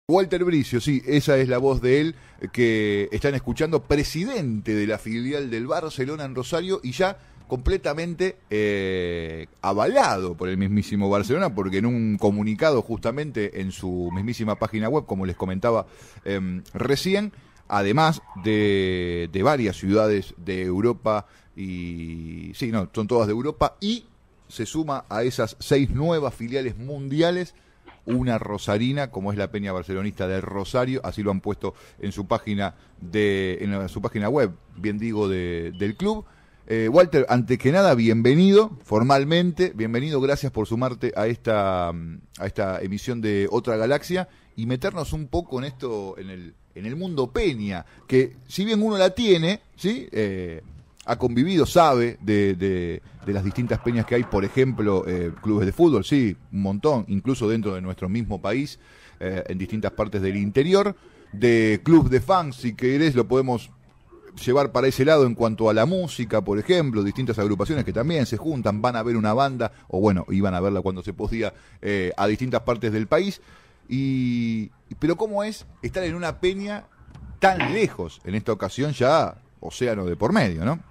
Walter Bricio, sí, esa es la voz de él que están escuchando, presidente de la filial del Barcelona en Rosario y ya completamente avalado por el mismísimo Barcelona, porque en un comunicado justamente en su mismísima página web, como les comentaba recién, además de varias ciudades de Europa, y sí, no, son todas de Europa, y se suma a esas 6 nuevas filiales mundiales una rosarina, como es la Peña Barcelonista de Rosario, así lo han puesto en su página en su página web, bien digo, del club. Walter, antes que nada, bienvenido formalmente, bienvenido, gracias por sumarte a esta emisión de Otra Galaxia y meternos un poco en esto, en el mundo Peña, que si bien uno la tiene, ¿sí? Ha convivido, sabe de las distintas peñas que hay, por ejemplo, clubes de fútbol, sí, un montón, incluso dentro de nuestro mismo país, en distintas partes del interior, de clubes de fans, si querés lo podemos llevar para ese lado en cuanto a la música, por ejemplo, distintas agrupaciones que también se juntan, van a ver una banda, o bueno, iban a verla cuando se podía, a distintas partes del país, pero ¿cómo es estar en una peña tan lejos, en esta ocasión ya océano de por medio, ¿no?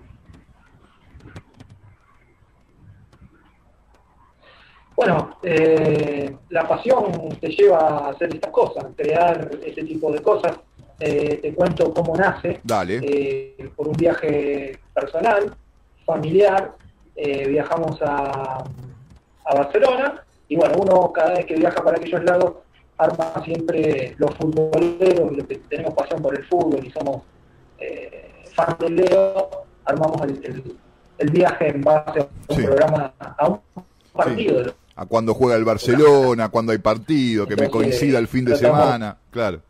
Bueno, la pasión te lleva a hacer estas cosas, crear este tipo de cosas. Te cuento cómo nace. Dale. Por un viaje personal, familiar, viajamos a Barcelona y bueno, uno cada vez que viaja para aquellos lados arma siempre los futboleros, los que tenemos pasión por el fútbol y somos fans del Leo, armamos el viaje en base a un programa, a un partido. Sí. A cuando juega el Barcelona, cuando hay partido, que me coincida el fin de semana, claro.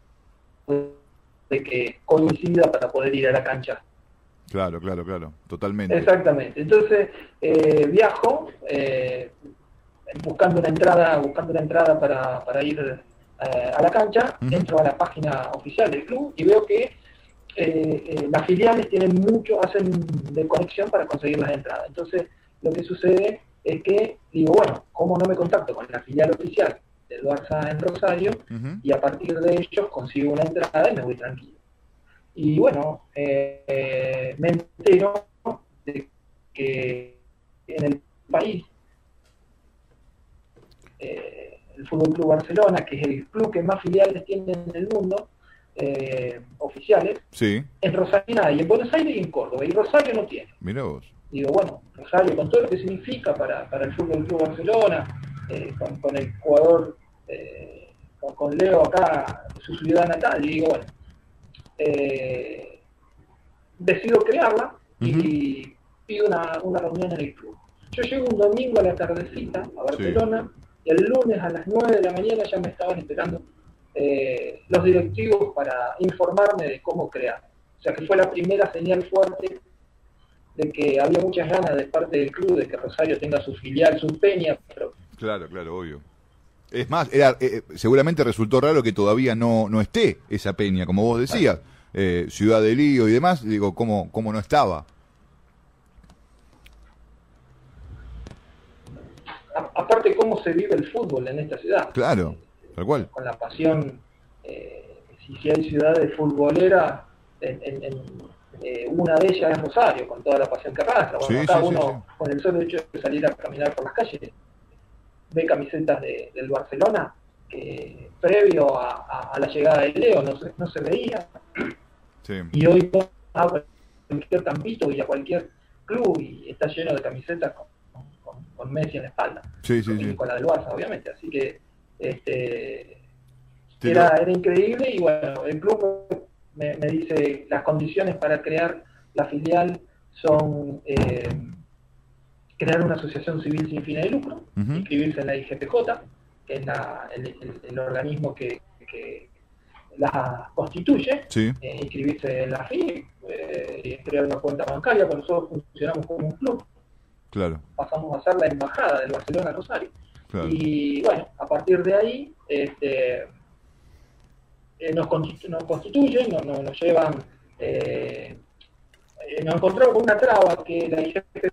De que coincida para poder ir a la cancha. Claro, totalmente. Exactamente. Entonces viajo buscando una entrada para ir a la cancha, entro a la página oficial del club y veo que las filiales hacen de conexión para conseguir las entradas. Entonces lo que sucede es que digo, bueno, ¿cómo no me contacto con la filial oficial del Barça en Rosario? Y a partir de ellos consigo una entrada y me voy tranquilo. Y bueno, me entero de que en el país el Fútbol Club Barcelona, que es el club que más filiales tiene en el mundo, oficiales, sí. En Rosario hay, en Buenos Aires y en Córdoba, y Rosario no tiene. Mirá vos. Digo, bueno, Rosario, con todo lo que significa para el Fútbol Club Barcelona, con el jugador, con Leo acá, su ciudad natal, y digo, bueno, decido crearla y pido una reunión en el club. Yo llego un domingo a la tardecita a Barcelona, y el lunes a las 9 de la mañana ya me estaban esperando los directivos para informarme de cómo crear. O sea que fue la primera señal fuerte de que había muchas ganas de parte del club de que Rosario tenga su filial, su peña. Pero... Claro, obvio. Es más, seguramente resultó raro que todavía no esté esa peña, como vos decías, Ciudad de Lío y demás, digo, ¿cómo no estaba? Aparte, cómo se vive el fútbol en esta ciudad. Claro, tal cual. Con la pasión, si hay ciudades futboleras, una de ellas es Rosario, con toda la pasión que arrastra. Bueno, acá uno, con el solo hecho de salir a caminar por las calles, ve camisetas del Barcelona que previo a la llegada de Leo no se veía. Sí. Y hoy a cualquier campito y a cualquier club y está lleno de camisetas con Messi en la espalda. Y con la del Barça, obviamente. Así que era increíble y bueno, el club me dice las condiciones para crear la filial son crear una asociación civil sin fines de lucro, inscribirse en la IGPJ, que es el organismo que la constituye, inscribirse en la FI, crear una cuenta bancaria, porque nosotros funcionamos como un club. Claro. Pasamos a ser la embajada del Barcelona Rosario. Claro. Y bueno, a partir de ahí nos constituyen, nos llevan, nos encontramos con una traba que la IGPJ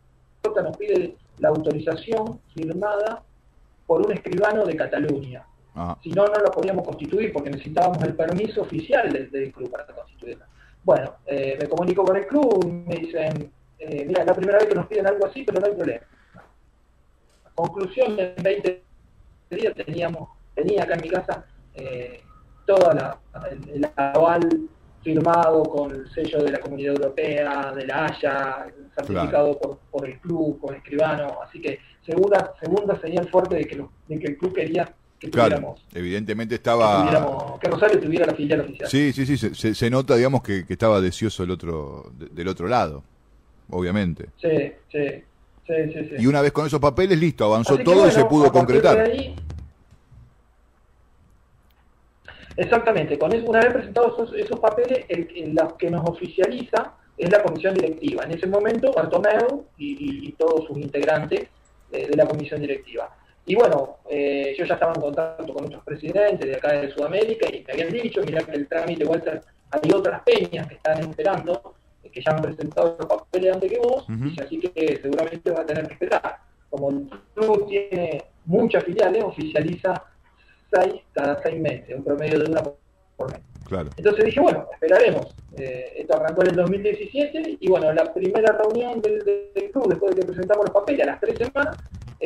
nos pide la autorización firmada por un escribano de Cataluña. Ajá. Si no, no la podíamos constituir porque necesitábamos el permiso oficial del club para constituirla. Bueno, me comunico con el club y me dicen, mira, es la primera vez que nos piden algo así, pero no hay problema. Conclusión, en 20 días tenía acá en mi casa toda el aval firmado con el sello de la Comunidad Europea, de la Haya, certificado por el club, con escribano, así que segunda señal fuerte de que el club quería que tuviéramos. Evidentemente estaba... Que Rosario tuviera la filial oficial. Sí, se nota, digamos, que estaba deseoso del otro lado, obviamente. Sí. Y una vez con esos papeles, listo, avanzó así todo, bueno, y se pudo concretar. Exactamente, una vez presentados esos papeles, los que nos oficializa es la comisión directiva. En ese momento, Bartomeu y todos sus integrantes de la comisión directiva. Y bueno, yo ya estaba en contacto con otros presidentes de acá de Sudamérica y me habían dicho, mirá que el trámite, Walter, hay otras peñas que están esperando, que ya han presentado los papeles antes que vos, y así que seguramente va a tener que esperar. Como el club tiene muchas filiales, oficializa 6 cada 6 meses, un promedio de una por mes. Claro. Entonces dije, bueno, esperaremos. Esto arrancó en el 2017 y bueno, la primera reunión del club, después de que presentamos los papeles, a las 3 semanas,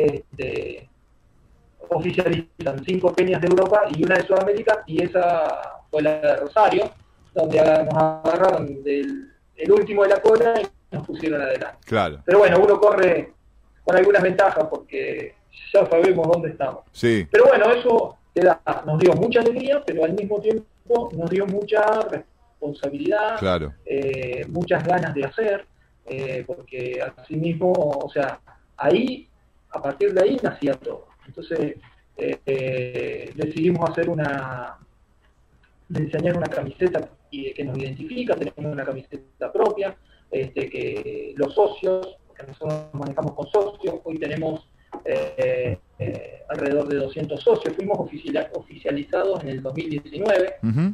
oficializan 5 peñas de Europa y una de Sudamérica, y esa fue la de Rosario, donde nos agarraron el último de la cola y nos pusieron adelante. Claro. Pero bueno, uno corre con algunas ventajas porque ya sabemos dónde estamos. Sí. Pero bueno, eso nos dio mucha alegría, pero al mismo tiempo nos dio mucha responsabilidad, claro, muchas ganas de hacer, porque así mismo, o sea, a partir de ahí nacía todo. Entonces decidimos diseñar una camiseta que nos identifica, tenemos una camiseta propia, que los socios, porque nosotros nos manejamos con socios, hoy tenemos alrededor de 200 socios, fuimos oficializados en el 2019,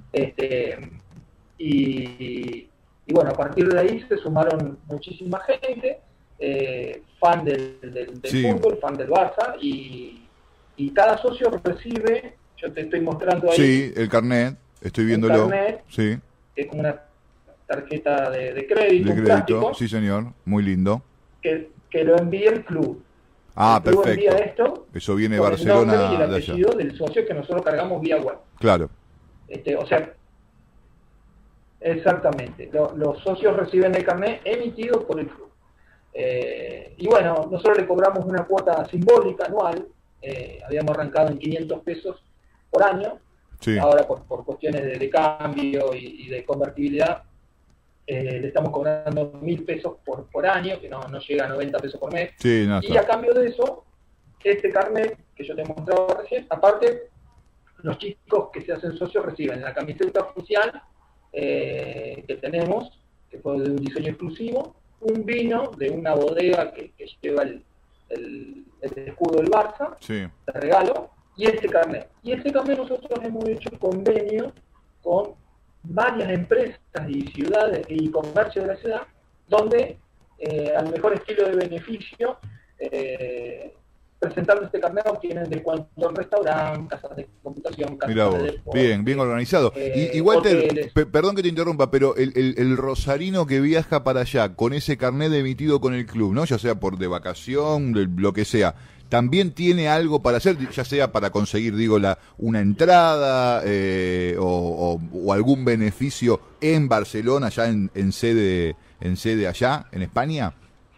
y bueno, a partir de ahí se sumaron muchísima gente, fan del fútbol, fan del Barça, y cada socio recibe, yo te estoy mostrando ahí. Sí, el carnet, estoy viéndolo. El carnet, sí. Que es como una tarjeta de crédito. Plástico, sí señor, muy lindo. Que lo envía el club. Ah, el club perfecto. Envía esto eso viene de con Barcelona. El nombre y el apellido del socio que nosotros cargamos vía web. Claro. O sea, exactamente. Los socios reciben el carnet emitido por el club. Y bueno, nosotros le cobramos una cuota simbólica anual. Habíamos arrancado en 500 pesos por año. Sí. Ahora por cuestiones de cambio y de convertibilidad le estamos cobrando 1.000 pesos por año, que no llega a 90 pesos por mes. Sí, no, y a cambio de eso, este carnet que yo te mostraba recién, aparte, los chicos que se hacen socios reciben la camiseta oficial que tenemos, que fue de un diseño exclusivo, un vino de una bodega que lleva el escudo del Barça, sí, de regalo, y este carnet. Y este carnet nosotros hemos hecho convenio con varias empresas y ciudades y comercios de la ciudad, donde al mejor estilo de beneficio, presentando este carnet obtienen descuento en restaurantes, casas de computación, casas mirá vos, de deporte, bien organizado. Y Walter, perdón que te interrumpa, pero el rosarino que viaja para allá con ese carnet emitido con el club, ¿no? Ya sea por de vacación, lo que sea, también tiene algo para hacer, ya sea para conseguir, digo, una entrada o algún beneficio en Barcelona, ya en sede allá, en España.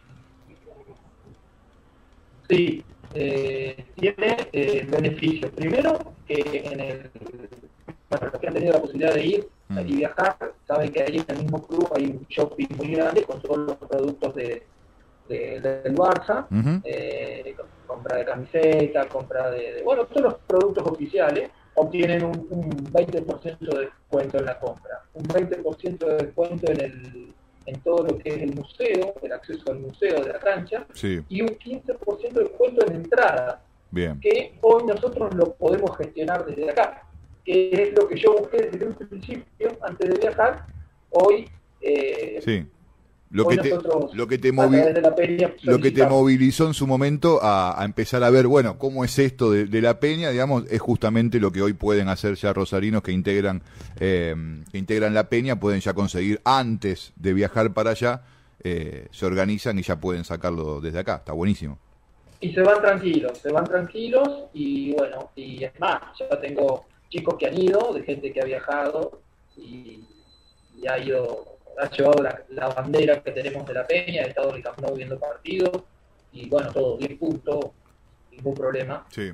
Sí, tiene beneficios. Primero, que los que han tenido la posibilidad de ir y viajar, saben que ahí en el mismo club hay un shopping muy grande con todos los productos del Barça, compra de camiseta, compra bueno, todos los productos oficiales obtienen un 20% de descuento en la compra, un 20% de descuento en todo lo que es el museo, el acceso al museo de la cancha, sí, y un 15% de descuento en entrada, bien, que hoy nosotros lo podemos gestionar desde acá, que es lo que yo busqué desde un principio, antes de viajar. Hoy sí, Hoy nosotros, lo que te a través de la Peña, lo que te movilizó en su momento a empezar a ver, bueno, cómo es esto de la Peña, digamos, es justamente lo que hoy pueden hacer ya rosarinos que integran la Peña, pueden ya conseguir antes de viajar para allá, se organizan y ya pueden sacarlo desde acá. Está buenísimo. Y se van tranquilos y bueno, y es más, ya tengo chicos que han ido, de gente que ha viajado y ha llevado la bandera que tenemos de la Peña, ha estado en el Camp Nou viendo partidos y bueno, todo 10 puntos, ningún problema. Sí.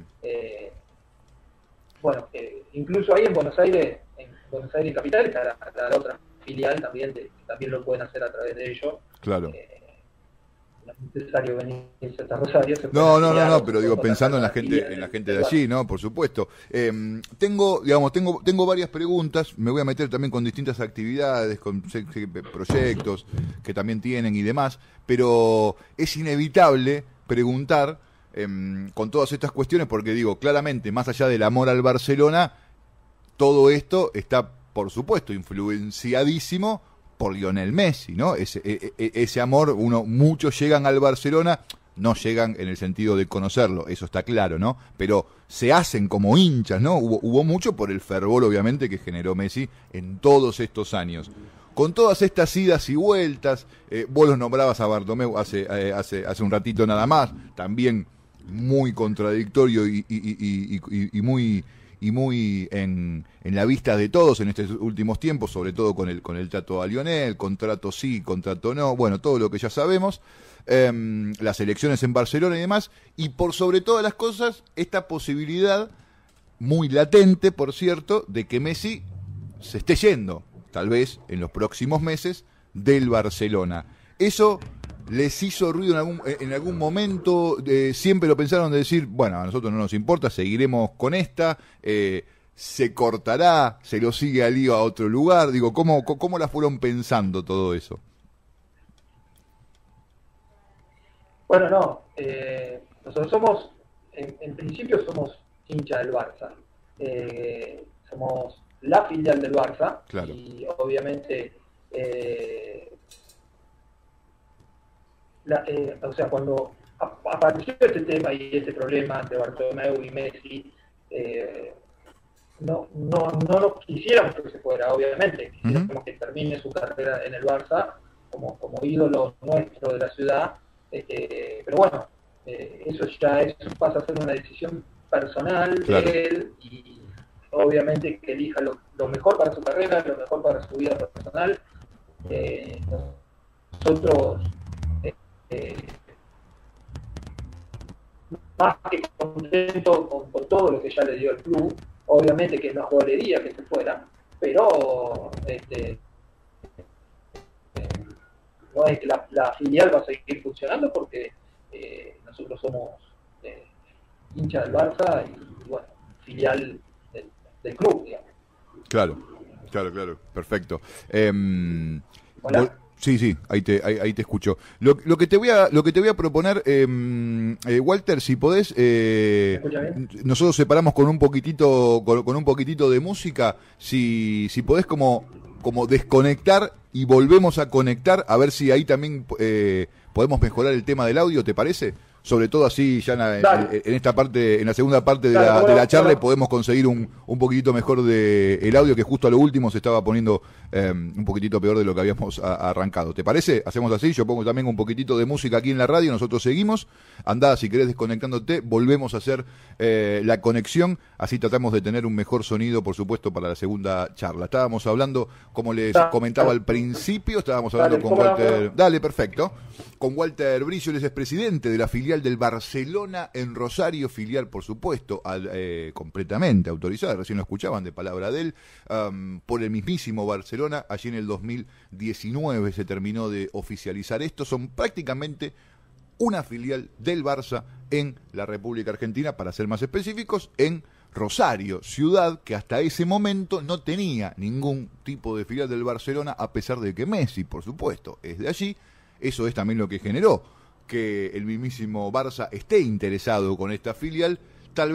Bueno, incluso ahí en Buenos Aires Capital está la otra filial también, que también lo pueden hacer a través de ellos. Claro. No es necesario venirse hasta Rosario. No, pero digo, pensando en la gente de allí, ¿no? Por supuesto. Tengo varias preguntas, me voy a meter también con distintas actividades, con proyectos que también tienen y demás, pero es inevitable preguntar con todas estas cuestiones, porque digo, claramente, más allá del amor al Barcelona, todo esto está, por supuesto, influenciadísimo por Lionel Messi, ¿no? Ese amor, muchos llegan al Barcelona, no llegan en el sentido de conocerlo, eso está claro, ¿no? Pero se hacen como hinchas, ¿no? Hubo mucho por el fervor, obviamente, que generó Messi en todos estos años. Con todas estas idas y vueltas, vos los nombrabas a Bartomeu hace un ratito nada más, también muy contradictorio y muy en la vista de todos en estos últimos tiempos, sobre todo con el trato a Lionel, contrato sí, contrato no, bueno, todo lo que ya sabemos, las elecciones en Barcelona y demás, y por sobre todas las cosas, esta posibilidad muy latente, por cierto, de que Messi se esté yendo, tal vez en los próximos meses, del Barcelona. Eso les hizo ruido en algún momento, siempre lo pensaron de decir, bueno, a nosotros no nos importa, seguiremos con esta, se cortará, se lo sigue al lío a otro lugar, digo, ¿cómo la fueron pensando todo eso? Bueno, no, nosotros somos, en principio somos hincha del Barça, somos la filial del Barça, claro. Y obviamente o sea, cuando apareció este tema y este problema entre Bartomeu y Messi, no nos quisiéramos que se fuera, obviamente, quisiéramos que termine su carrera en el Barça como ídolo nuestro de la ciudad, pero bueno, eso pasa a ser una decisión personal claro. de él y obviamente que elija lo mejor para su carrera, lo mejor para su vida personal. Nosotros más que contento con todo lo que ya le dio el club, obviamente que nos dolería que se fuera, pero no es que la filial va a seguir funcionando porque nosotros somos hinchas del Barça y bueno, filial del club, digamos. Claro, perfecto. Hola. Sí, ahí te escucho. Lo que te voy a proponer, Walter, si podés, nosotros separamos con un poquitito de música, si podés como desconectar y volvemos a conectar, a ver si ahí también podemos mejorar el tema del audio, ¿te parece? Sobre todo así ya en esta parte, en la segunda parte de la charla podemos conseguir un poquitito mejor de el audio, que justo a lo último se estaba poniendo un poquitito peor de lo que habíamos arrancado. ¿Te parece? Hacemos así, yo pongo también un poquitito de música aquí en la radio, nosotros seguimos, andá si querés desconectándote, volvemos a hacer la conexión, así tratamos de tener un mejor sonido, por supuesto, para la segunda charla. Estábamos hablando, como les comentaba al principio, estábamos hablando con Walter. Dale, perfecto. Con Walter Brillo, él es presidente de la filial del Barcelona en Rosario, filial, por supuesto, completamente autorizada, recién lo escuchaban de palabra de él, por el mismísimo Barcelona. Allí en el 2019 se terminó de oficializar esto. Son prácticamente una filial del Barça en la República Argentina, para ser más específicos, en Rosario, ciudad que hasta ese momento no tenía ningún tipo de filial del Barcelona, a pesar de que Messi, por supuesto, es de allí. Eso es también lo que generó que el mismísimo Barça esté interesado con esta filial, tal vez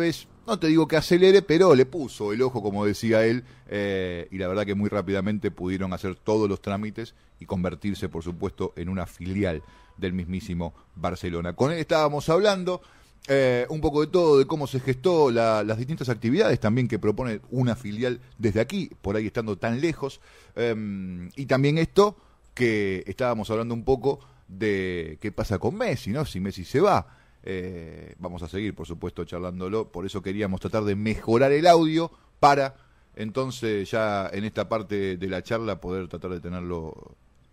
no te digo que acelere, pero le puso el ojo, como decía él, y la verdad que muy rápidamente pudieron hacer todos los trámites y convertirse, por supuesto, en una filial del mismísimo Barcelona. Con él estábamos hablando un poco de todo, de cómo se gestó las distintas actividades también que propone una filial desde aquí, por ahí estando tan lejos, y también esto que estábamos hablando un poco de qué pasa con Messi, ¿no? Si Messi se va. Vamos a seguir, por supuesto, charlándolo, por eso queríamos tratar de mejorar el audio para entonces ya en esta parte de la charla poder tratar de tenerlo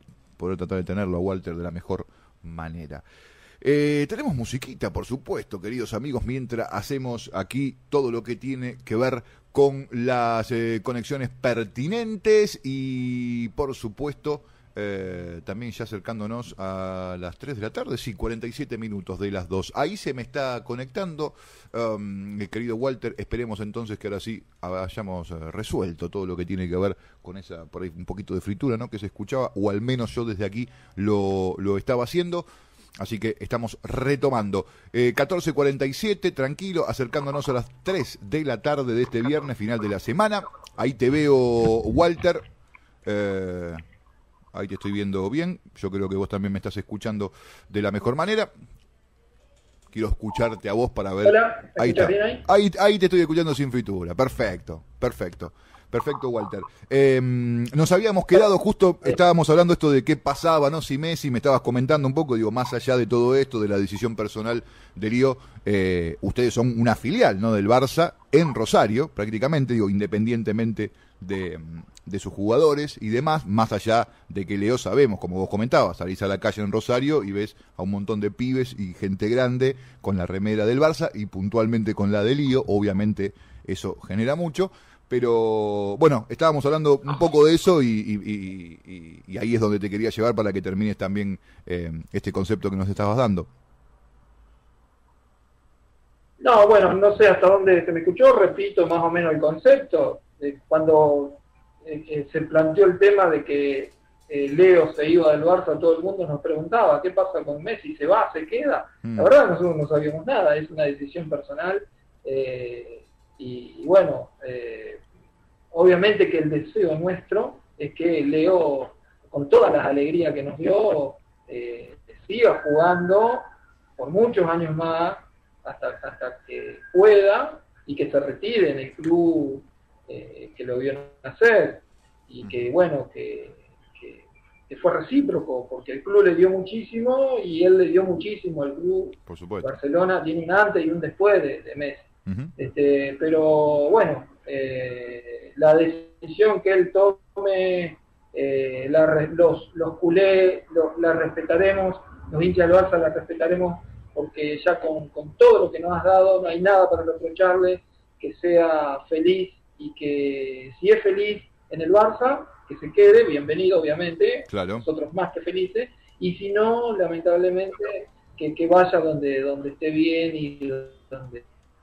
a Walter de la mejor manera. Tenemos musiquita, por supuesto, queridos amigos, mientras hacemos aquí todo lo que tiene que ver con las conexiones pertinentes y, por supuesto, también ya acercándonos a las 3 de la tarde, sí, 47 minutos de las 2. Ahí se me está conectando, el querido Walter. Esperemos entonces que ahora sí hayamos resuelto todo lo que tiene que ver con esa, por ahí un poquito de fritura, ¿no?, que se escuchaba, o al menos yo desde aquí lo estaba haciendo. Así que estamos retomando. 14:47, tranquilo, acercándonos a las 3 de la tarde de este viernes, final de la semana. Ahí te veo, Walter. Ahí te estoy viendo bien. Yo creo que vos también me estás escuchando de la mejor manera. Quiero escucharte a vos para ver. Hola, ahí está. Bien ahí? Ahí te estoy escuchando sin fritura. Perfecto. Perfecto, Walter. Nos habíamos quedado justo, estábamos hablando esto de qué pasaba, ¿no? Si Messi, me estabas comentando un poco, digo, más allá de todo esto, de la decisión personal de Lío, ustedes son una filial, ¿no?, del Barça en Rosario, prácticamente, digo, independientemente de sus jugadores y demás, más allá de que Leo sabemos, como vos comentabas, salís a la calle en Rosario y ves a un montón de pibes y gente grande con la remera del Barça y puntualmente con la de Lío, obviamente eso genera mucho. Pero bueno, estábamos hablando un poco de eso y ahí es donde te quería llevar para que termines también este concepto que nos estabas dando. No, bueno, no sé hasta dónde se me escuchó, repito más o menos el concepto. Cuando se planteó el tema de que Leo se iba del Barça, todo el mundo nos preguntaba, ¿qué pasa con Messi? ¿Se va? ¿Se queda? La verdad nosotros no sabíamos nada, es una decisión personal. Y bueno, obviamente que el deseo nuestro es que Leo, con todas las alegrías que nos dio, siga jugando por muchos años más, hasta que pueda, y que se retire en el club que lo vio nacer, y que bueno, que fue recíproco, porque el club le dio muchísimo, y él le dio muchísimo al club. Por supuesto. Barcelona tiene un antes y un después de Messi. Pero bueno, la decisión que él tome, los culés la respetaremos, los hinchas del Barça la respetaremos, porque ya con todo lo que nos has dado no hay nada para reprocharle, que sea feliz, y que si es feliz en el Barça, que se quede, bienvenido obviamente, claro. Nosotros más que felices, y si no, lamentablemente, que vaya donde esté bien y donde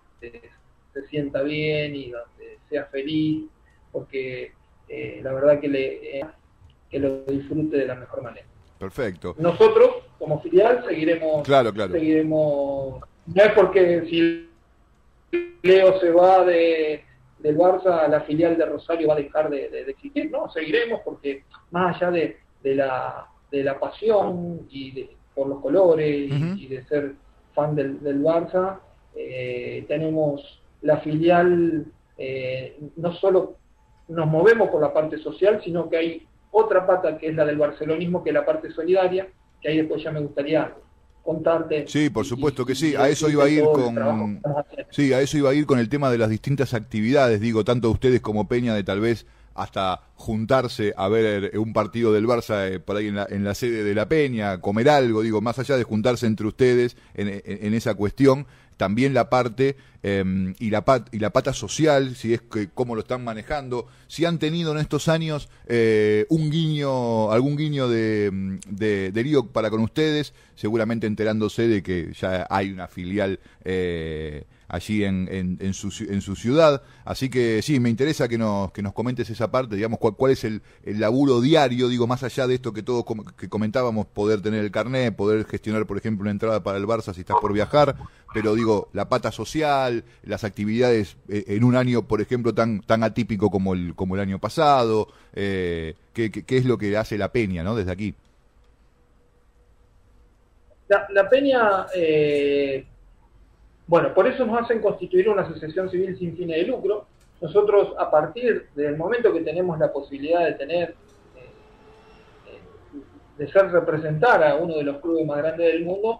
se sienta bien y donde sea feliz, porque la verdad que lo disfrute de la mejor manera. Perfecto. Nosotros, como filial, seguiremos. Claro. No es porque si Leo se va del Barça, la filial de Rosario va a dejar de existir. No, seguiremos, porque más allá de la pasión y por los colores y de ser fan del Barça, tenemos la filial, no solo nos movemos por la parte social, sino que hay otra pata que es la del barcelonismo, que es la parte solidaria, que ahí después ya me gustaría contarte. Sí, por supuesto que sí, a eso iba a ir con... Sí, a eso iba a ir con el tema de las distintas actividades, digo, tanto ustedes como Peña, de tal vez hasta juntarse a ver un partido del Barça por ahí en la sede de la Peña, comer algo, digo, más allá de juntarse entre ustedes en esa cuestión, también la parte y la pata social, si es que cómo lo están manejando, si han tenido en estos años algún guiño de Lío para con ustedes, seguramente enterándose de que ya hay una filial allí en su ciudad. Así que sí, me interesa que nos comentes esa parte, digamos, cuál es el laburo diario, digo, más allá de esto que todos que comentábamos, poder tener el carnet, poder gestionar, por ejemplo, una entrada para el Barça si estás por viajar, pero digo, la pata social, las actividades en un año, por ejemplo, tan atípico como el año pasado, qué es lo que hace la Peña, ¿no? Desde aquí. La Peña, bueno, por eso nos hacen constituir una asociación civil sin fines de lucro. Nosotros, a partir del momento que tenemos la posibilidad de tener, de ser representar a uno de los clubes más grandes del mundo,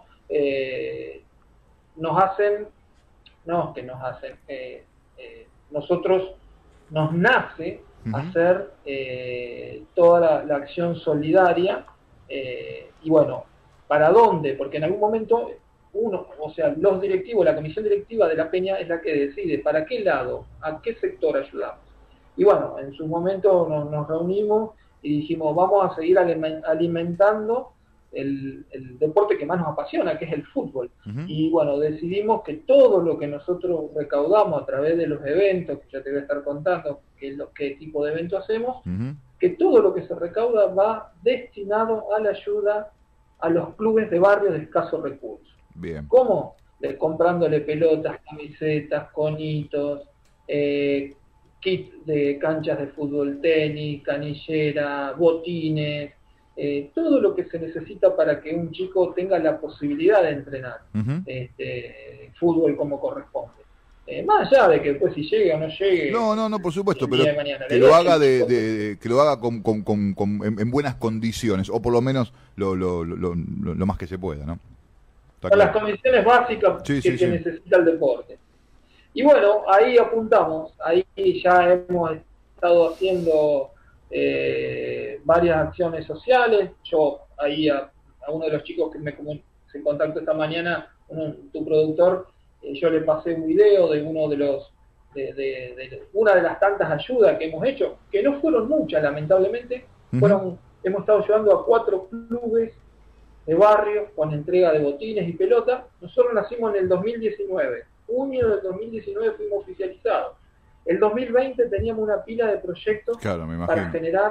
nosotros nos nace hacer toda la acción solidaria, y bueno, ¿para dónde? Porque en algún momento los directivos, la comisión directiva de la Peña es la que decide para qué lado, a qué sector ayudamos. Y bueno, en su momento nos reunimos y dijimos, vamos a seguir alimentando el deporte que más nos apasiona, que es el fútbol. Y bueno, decidimos que todo lo que nosotros recaudamos a través de los eventos, que ya te voy a estar contando qué tipo de evento hacemos, que todo lo que se recauda va destinado a la ayuda a los clubes de barrio de escasos recursos. Bien. ¿Cómo? Comprándole pelotas, camisetas, conitos, kit de canchas de fútbol, tenis, canillera, botines, todo lo que se necesita para que un chico tenga la posibilidad de entrenar fútbol como corresponde. Más allá de que después si llegue o no llegue. No, por supuesto, pero que lo haga que lo haga en buenas condiciones, o por lo menos lo más que se pueda, ¿no? Con las condiciones básicas que necesita el deporte. Y bueno, ahí apuntamos, ahí ya hemos estado haciendo varias acciones sociales. Yo ahí a uno de los chicos que se contactó esta mañana, tu productor, yo le pasé un video de uno de los una de las tantas ayudas que hemos hecho, que no fueron muchas lamentablemente, hemos estado ayudando a 4 clubes de barrio con entrega de botines y pelotas. Nosotros nacimos en el 2019, junio del 2019 fuimos oficializados. El 2020 teníamos una pila de proyectos para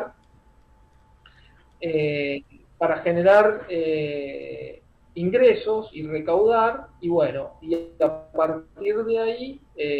generar ingresos y recaudar, y bueno, y a partir de ahí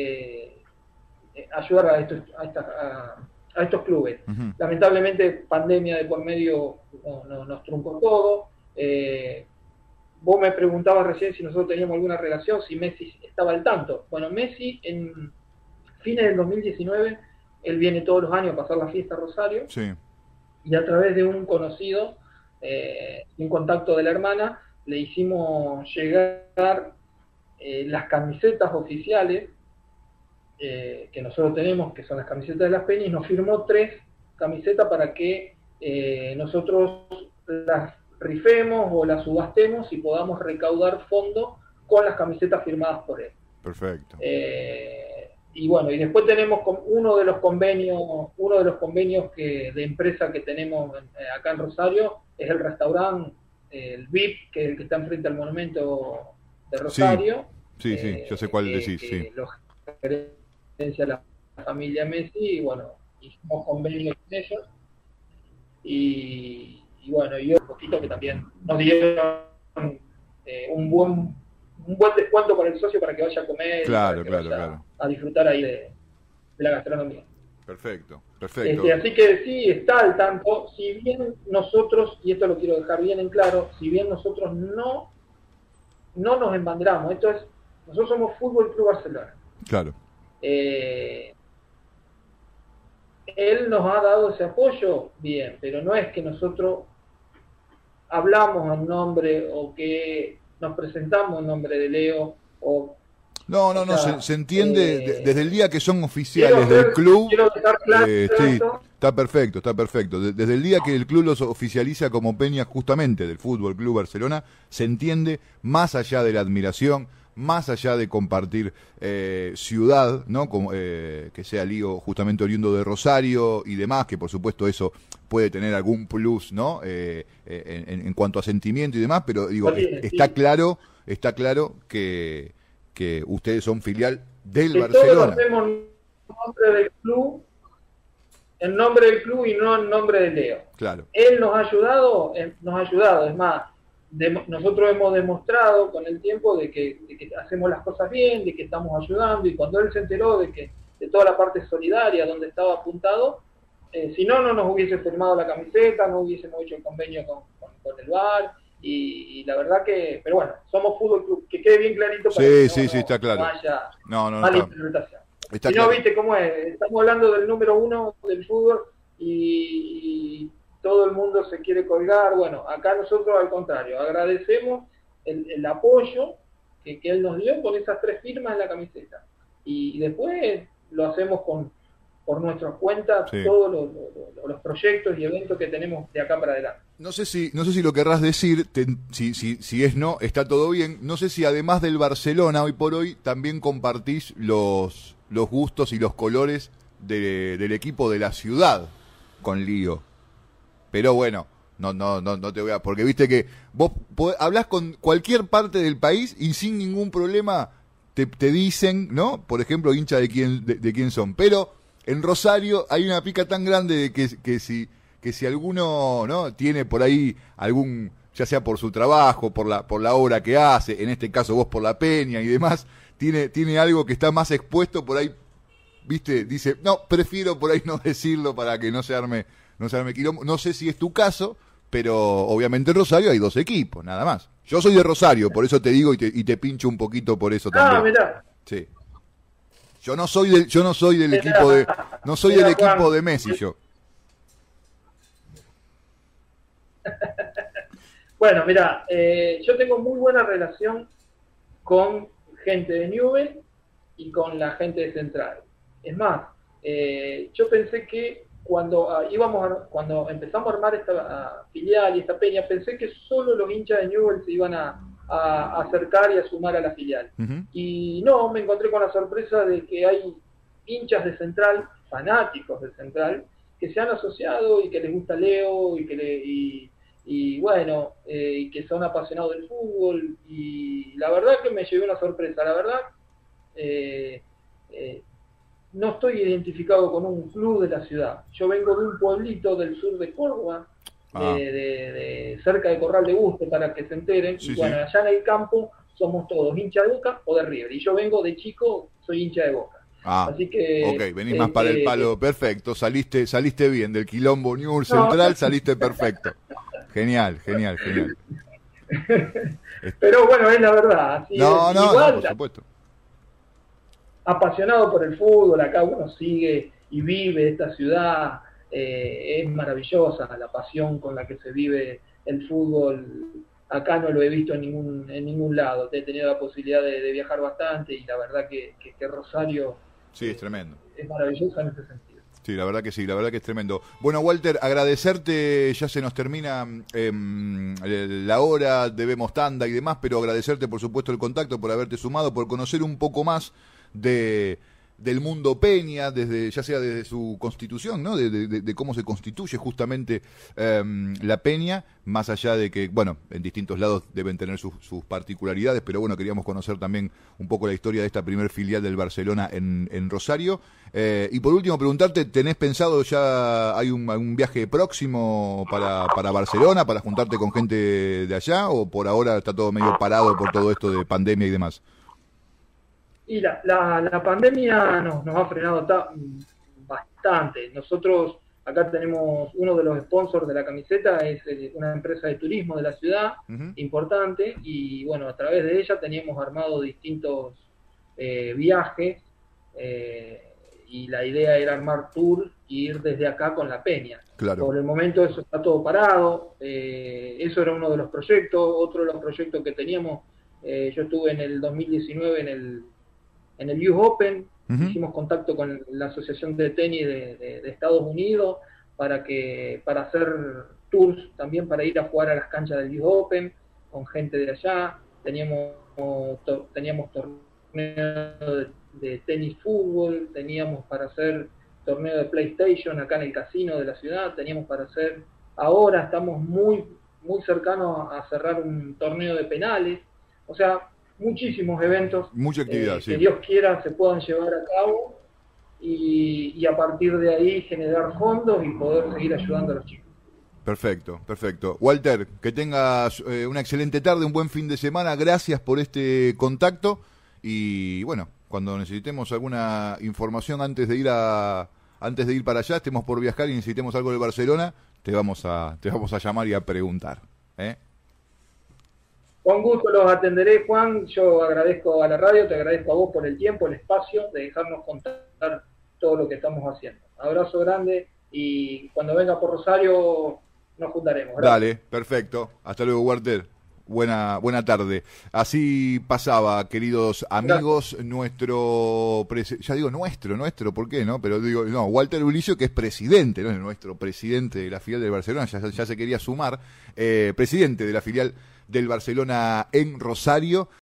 ayudar a estos clubes. Lamentablemente pandemia de por medio nos truncó todo. Vos me preguntabas recién si nosotros teníamos alguna relación, si Messi estaba al tanto. Bueno, Messi en fines del 2019, él viene todos los años a pasar la fiesta a Rosario, y a través de un conocido, un contacto de la hermana, le hicimos llegar las camisetas oficiales que nosotros tenemos, que son las camisetas de las Peñas, y nos firmó 3 camisetas para que nosotros las rifemos o las subastemos y podamos recaudar fondos con las camisetas firmadas por él. Perfecto. Y bueno, y después tenemos uno de los convenios de empresa que tenemos acá en Rosario, es el restaurante, el VIP, que es el que está enfrente al monumento de Rosario. Sí, yo sé cuál decís, sí. Los referencia a la familia Messi, y bueno, hicimos convenios con ellos, y bueno, y un poquito que también nos dieron un buen descuento para el socio para que vaya a comer, claro. a disfrutar ahí de la gastronomía. Perfecto. Así que sí, está al tanto. Si bien nosotros, y esto lo quiero dejar bien en claro, si bien nosotros no nos embanderamos, nosotros somos Fútbol Club Barcelona. Claro. Él nos ha dado ese apoyo, bien, pero no es que nosotros hablamos en nombre o que nos presentamos en nombre de Leo o... No, se entiende desde el día que son oficiales del club. Quiero dejar claro sí, está perfecto. Desde el día que el club los oficializa como Peña justamente del Fútbol Club Barcelona, se entiende, más allá de la admiración, más allá de compartir ciudad, ¿no? Como, que sea Lío justamente oriundo de Rosario y demás, que por supuesto eso puede tener algún plus, ¿no? En cuanto a sentimiento y demás, pero digo, está claro que ustedes son filial del Que Barcelona. todos hacemos en nombre del club y no en nombre de Leo. Claro. Él nos ha ayudado, es más, nosotros hemos demostrado con el tiempo de que hacemos las cosas bien, de que estamos ayudando, y cuando él se enteró de toda la parte solidaria donde estaba apuntado, si no, no nos hubiese firmado la camiseta, no hubiésemos hecho el convenio con el VAR, y la verdad que, pero bueno, somos Fútbol Club, que quede bien clarito para que Sí, está claro. no haya No, mala está, interpretación. está Si no, claro. viste cómo es, estamos hablando del número 1 del fútbol y todo el mundo se quiere colgar. Bueno, acá nosotros al contrario, agradecemos el apoyo que él nos dio con esas 3 firmas en la camiseta. Y después lo hacemos por nuestras cuentas, Sí. todos los proyectos y eventos que tenemos de acá para adelante. No sé si lo querrás decir, si es no, está todo bien. No sé si además del Barcelona, hoy por hoy, también compartís los gustos y los colores del equipo de la ciudad con Lío. Pero bueno, no te voy a... Porque viste que vos hablás con cualquier parte del país y sin ningún problema te dicen, ¿no? Por ejemplo, hincha de quién son. Pero en Rosario hay una pica tan grande de que si alguno, ¿no?, tiene por ahí algún, ya sea por su trabajo, por la obra que hace, en este caso vos por la peña y demás, tiene algo que está más expuesto por ahí, viste, dice, no, prefiero por ahí no decirlo para que no se arme quilombo. No sé si es tu caso, pero obviamente en Rosario hay 2 equipos, nada más. Yo soy de Rosario, por eso te digo y te pincho un poquito por eso también. Mirá. Sí. Yo no soy del equipo de, no soy del equipo de Messi, yo. Bueno, mira, yo tengo muy buena relación con gente de Newell y con la gente de Central. Es más, yo pensé que cuando empezamos a armar esta filial y esta peña, pensé que solo los hinchas de Newell se iban a acercar y a sumar a la filial. Uh-huh. Y no, me encontré con la sorpresa de que hay hinchas de Central, fanáticos de Central, que se han asociado y que les gusta Leo y que y que son apasionados del fútbol, y la verdad que me llevé una sorpresa. La verdad, no estoy identificado con un club de la ciudad. Yo vengo de un pueblito del sur de Córdoba, de cerca de Corral de Busto, para que se enteren. Sí, y bueno, allá en el campo somos todos hincha de Boca o de River, y yo vengo de chico, soy hincha de Boca. Así que, ok, venís más para el palo, perfecto, saliste bien, del quilombo Newell's Central, saliste perfecto. Genial. Pero bueno, es la verdad. Así No, igual, por supuesto. Apasionado por el fútbol, acá uno sigue y vive esta ciudad, es maravillosa la pasión con la que se vive el fútbol. Acá no lo he visto en ningún lado. He tenido la posibilidad de viajar bastante, y la verdad que Rosario, sí, es tremendo, es maravillosa en ese sentido. Sí, la verdad que es tremendo. Bueno, Walter, agradecerte, ya se nos termina la hora, debemos tanda y demás, pero agradecerte por supuesto el contacto, por haberte sumado, por conocer un poco más del mundo Peña, ya sea desde su constitución, ¿no? De cómo se constituye justamente la Peña, más allá de que, bueno, en distintos lados deben tener sus particularidades, pero bueno, queríamos conocer también un poco la historia de esta primer filial del Barcelona en Rosario. Y por último, preguntarte, ¿tenés pensado ya, hay un viaje próximo para Barcelona, para juntarte con gente de allá, o por ahora está todo medio parado por todo esto de pandemia y demás? Y la pandemia nos ha frenado bastante. Nosotros acá tenemos uno de los sponsors de la camiseta, es una empresa de turismo de la ciudad, importante, y bueno, a través de ella teníamos armado distintos viajes, y la idea era armar tour e ir desde acá con la peña. Claro. Por el momento eso está todo parado. Eso era uno de los proyectos. Otro de los proyectos que teníamos, yo estuve en el 2019 en el Youth Open. Hicimos contacto con la Asociación de Tenis de Estados Unidos para hacer tours también, para ir a jugar a las canchas del Youth Open con gente de allá. Teníamos torneos de tenis fútbol, teníamos para hacer torneo de PlayStation acá en el casino de la ciudad, teníamos para hacer, ahora estamos muy cercanos a cerrar un torneo de penales. O sea, muchísimos eventos Mucha actividad, sí. que Dios quiera se puedan llevar a cabo y a partir de ahí generar fondos y poder seguir ayudando a los chicos. Perfecto, perfecto. Walter, que tengas una excelente tarde, un buen fin de semana. Gracias por este contacto. Y bueno, cuando necesitemos alguna información antes de ir para allá, estemos por viajar y necesitemos algo de Barcelona, te vamos a llamar y a preguntar. Con gusto los atenderé, Juan. Yo agradezco a la radio, te agradezco a vos por el tiempo, el espacio, de dejarnos contar todo lo que estamos haciendo. Abrazo grande y cuando venga por Rosario nos juntaremos. Gracias. Dale, perfecto. Hasta luego, Walter. Buena tarde. Así pasaba, queridos amigos, nuestro, ya digo nuestro, ¿por qué no? Pero digo, no, Walter Ulicio, que es presidente, no es nuestro presidente de la filial del Barcelona, ya se quería sumar, presidente de la filial del Barcelona en Rosario.